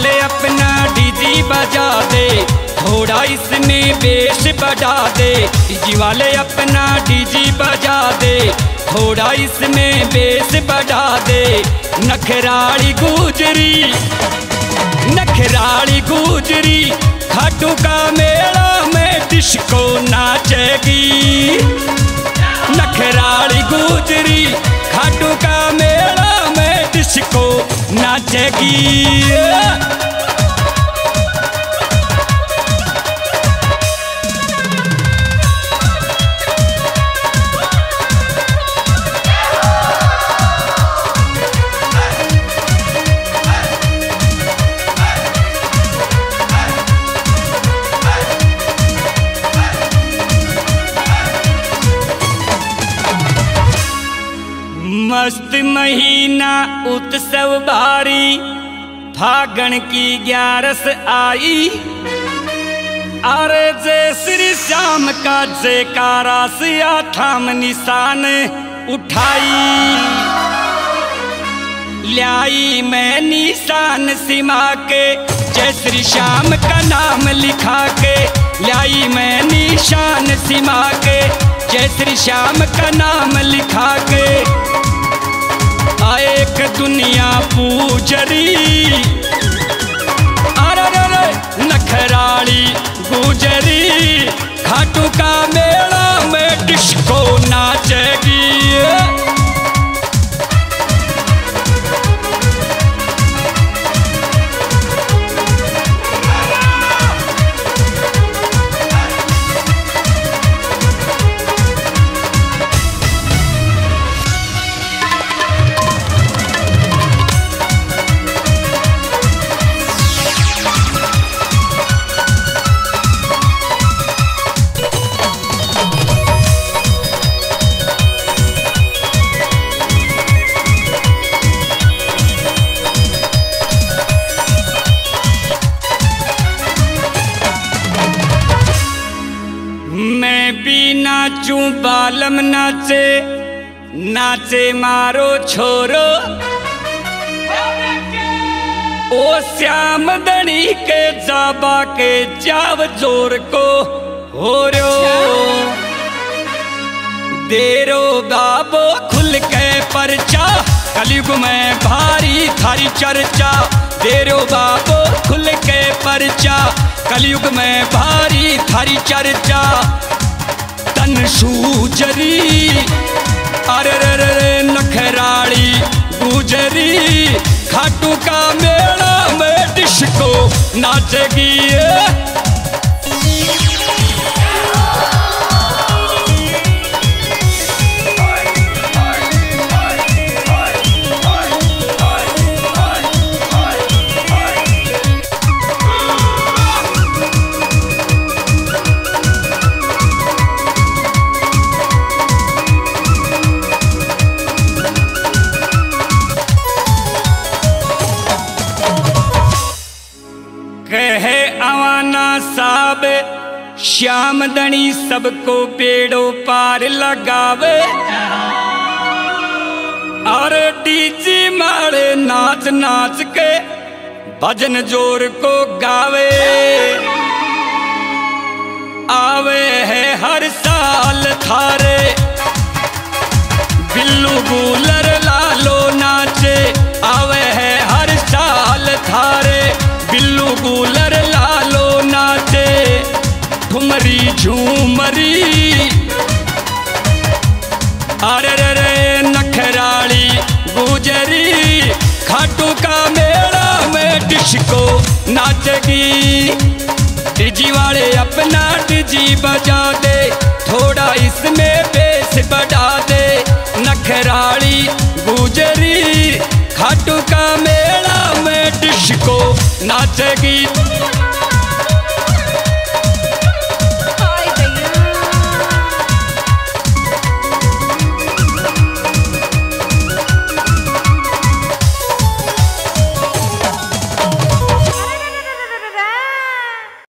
वाले अपना डीजी बजा दे, थोड़ा इसमें बेस बढ़ा दे। डीजी वाले अपना डीजी बजा दे, थोड़ा इसमें बेस बढ़ा दे। नखराली गुजरी, नखराली गुजरी खाटू का मेला में डिस्को नाचेगी। नखराली गुजरी खाटू का मेला में डिस्को नाचेगी। मस्त महीना उत्सव भारी, फागण की 11 आई। अरे जय श्री श्याम का जयकारा से थाम निशान उठाई। ल्याई मैं निशान सिमा के, जय श्री श्याम का नाम लिखा के। ल्याई मैं निशान सिमा के, जय श्री श्याम का नाम लिखा के। एक दुनिया पूजरी, अरे नखराली गुजरी खाटू का मेला में डिस्को नाचेगी। नाचू बालम नाचे, नाचे मारो छोरो। ओ श्याम दणी के जाबा के जाव जोर को हो रो। देरो बाबो खुल के परचा, कलयुग में भारी थारी चर्चा। देरो बाबो खुल के परचा, कलयुग में भारी थारी चर्चा। तन सूजरी, अरे नखराली गुजरी खाटू का मेला में डिस्को नाचेगी। कहे अवाना साब श्याम दणी सबको पेड़ों पार लगावे। और डीजी मारे नाच नाच के भजन जोर को गावे। आवे है हर साल थारे बिल्लू गुलर लालो नाचे। आवे है हर साल थारे बिल्लू गुलर लालो नाचे। ठुमरी झूमरी, अरे नखराली गुजरी खाटू का मेला में डिस्को नाचेगी। डीजी वाले अपना डीजी बजा दे, थोड़ा इसमें बेस बढ़ा दे। नखराली गुजरी खाटू का मेला में डिस्को नाचेगी।